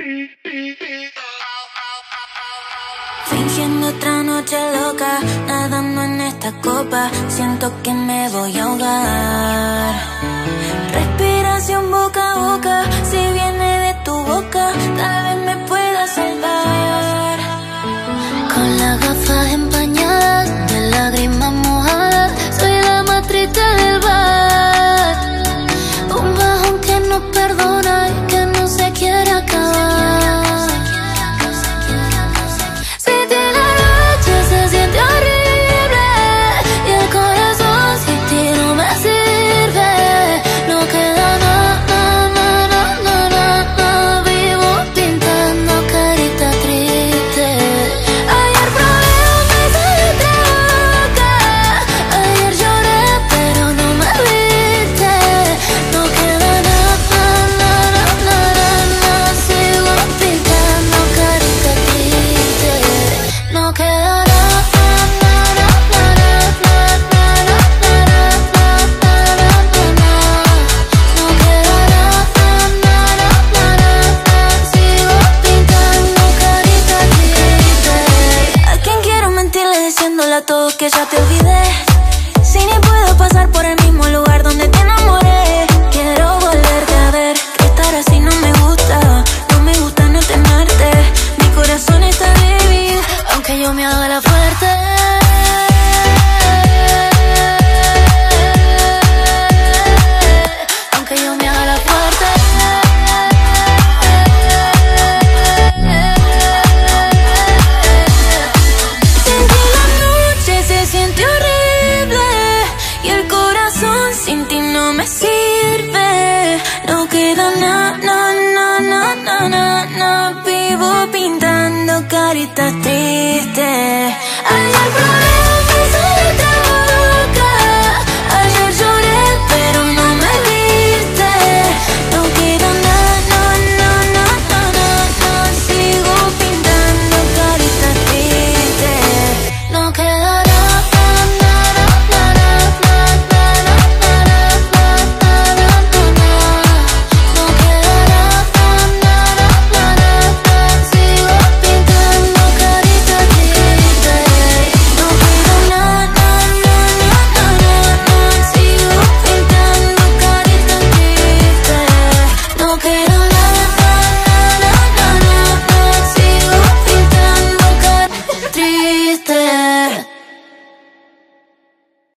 Fingiendo otra noche loca, nadando en esta copa, siento que me voy a ahogar. Respiración boca a boca, si viene de tu boca, tal vez me pueda salvar. Con las gafas empañadas, de lágrimas mojadas, soy la más triste del bar. Un bajón que no perdona y que no se quiere acabar. A todos que ya te olvidé, si ni puedo pasar por el mismo lugar donde te enamoré. Quiero volverte a ver, que estar así no me gusta, no me gusta no tenerte. Mi corazón está débil, aunque yo me haga la fuerte. Aunque yo me haga la fuerte. Sin ti no me sirve, no queda na, na, na, na, na, na, na. Vivo pintando caritas